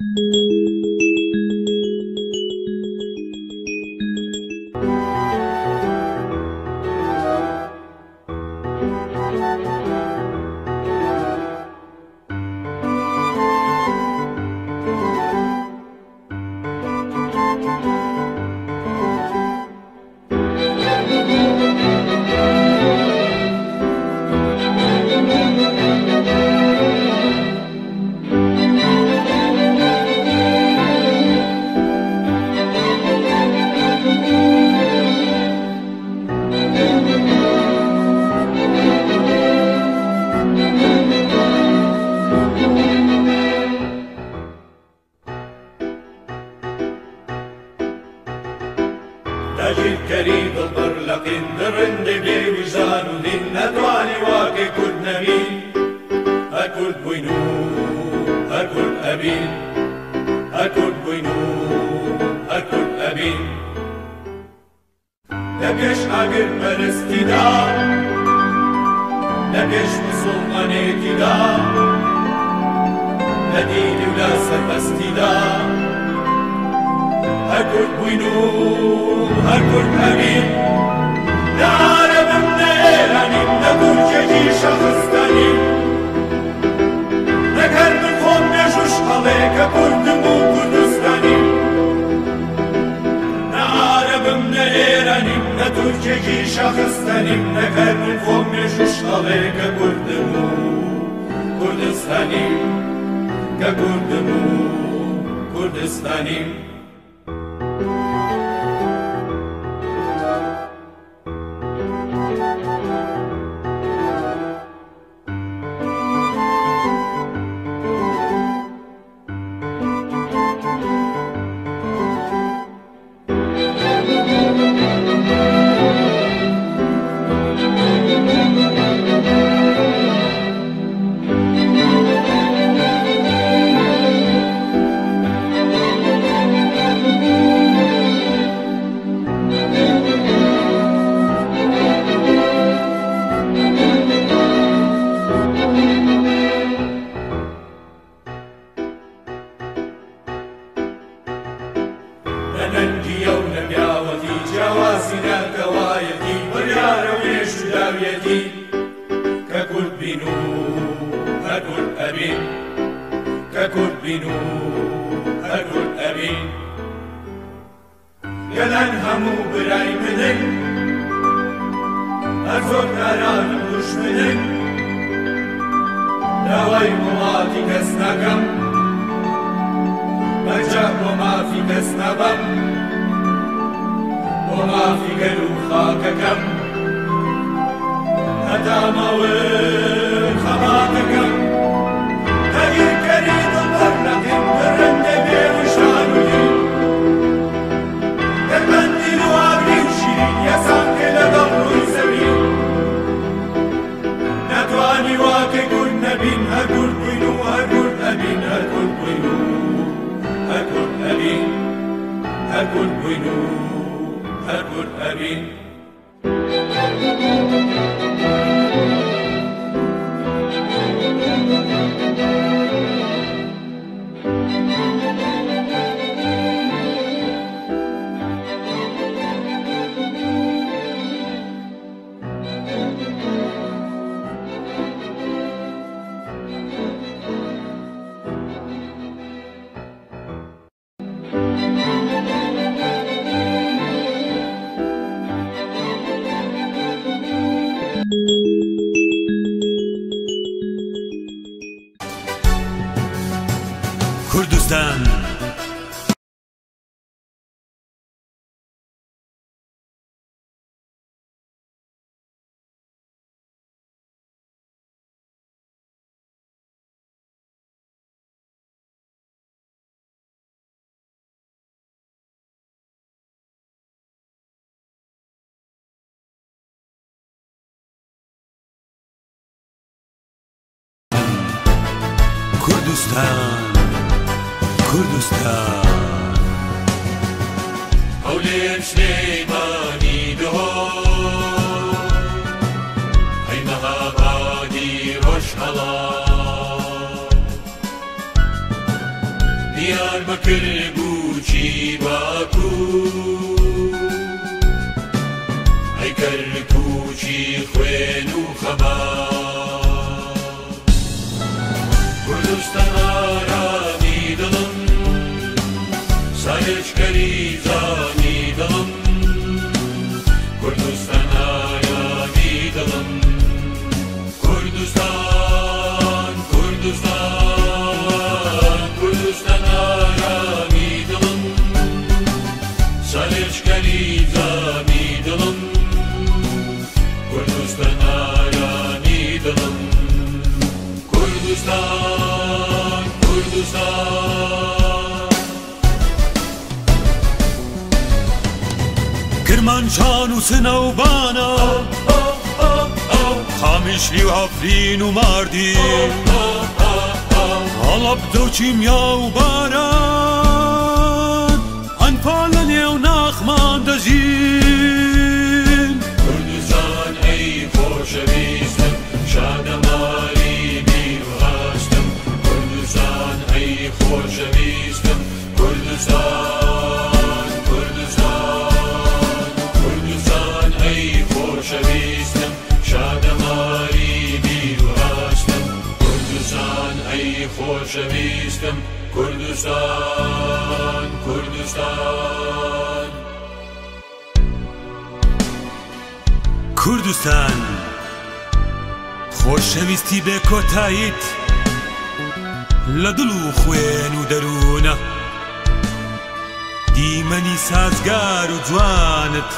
أجد كريم البرلق الرند بوجدان للندوان واقع كل نبيل أكل بوينو أكل أبين أكل بوينو أكل أبين لبيش عقل مرستدا لبيش مسلمان اتدا لدين ولا سربستدا أكل بوينو أكل أبين نعرف من إيراني نقول جدي شخص تاني نكر من خون نجوش عليك كردمو كردستاني نعرف من إيراني نقول جدي شخص تاني نكر من خون نجوش عليك كردمو كردستاني كردمو كردستاني ننجي ونبياوتي جوازنا كوايتي بريارة ويش داويتي ككل بينو ككل أبين ككل بينو ككل أبين يلان همو براي منن أزور كاران مش منن دواي مواتي كسناكم مجاب وما في كسنبم وما في قلوب خاككم هدام وخماتكم تغير كريد البرلق برند بوجدان لي كالبندل وابري وشيرين يسان كلا ضل سبيل ندواني واكي كل نبين هكل بينو هكل أبين هكل بينو هكل أبين هكل بينو هكل أبين كردستان كردستان كردستان هوليم شليماني دهو هاي مهابادي روش هلا دیاربەکر بووچی باکو ئەی کەرکووچی خوێن و خەبار کوردستان ئارامی دڵم سایەچکەری جانی دڵم کوردستان ئارامی دڵم کوردستان کوردستان کوردستان ئارامی دڵم سایەچکەری جانی دڵم کوردستان ئارامی دڵم کوردستان کوردستان کرمانشان و سنەوبانە خامیشلی و هەفرین و ماردین هەڵەبجە و چیمیا و باران ئەنفال لە نێو ناخمان دەژین کوردستان ئەی خۆشەویستم شادەمالی بیر و هەستم کوردستان ئەی خۆشەویستم کوردستان کوردستان کوردستان ئەی خۆشەویستم شادەمالی بیر و هەستم کوردستان ئەی خۆشەویستم کوردستان کوردستان کوردستان خۆشەویستی بێ کۆتاییت لە دڵ و خوێن و دەروونە دیمەنی سازگار و جوانت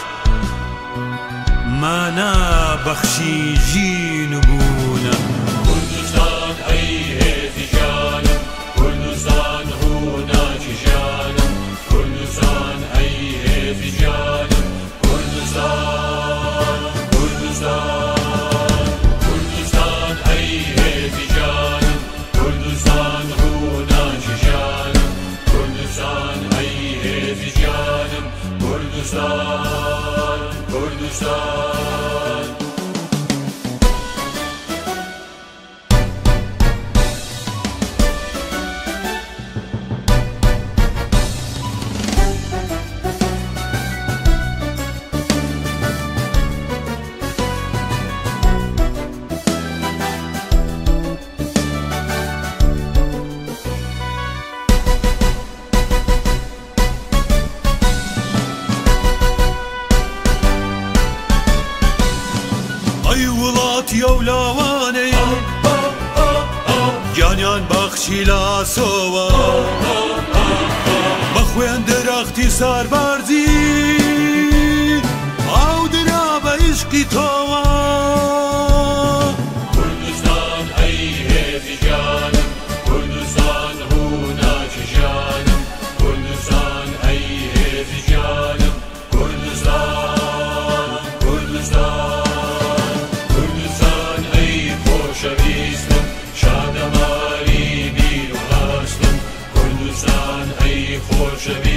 مانا بەخشی ژین و بوونە کوردستان ئەی هێزی ژیانم کوردستان ڕووناکی ژیانم کوردستان ئەی هێزی ژیانم کوردستان کوردستان کوردستان ئەی هێزی ژیانم کوردستان ڕووناکی ژیانم کوردستان ئەی هێزی ژیانم کوردستان کوردستان ئەی وڵاتی ئەو لاوانەی گیانیان بەخشی لاسۆوە بە خوێن دەرەختی ساربارزی ئاو درا بە عیشقی تۆوە کوردستان ئەی هێزی ژیانم کوردستان ڕووناکی ژیانم کوردستان ئەی هێزی ژیانم کوردستان کوردستان کوردستان ئەی خۆشەویستم شادەمالی بیر و هەستم کوردستان ئەی خۆشەویستم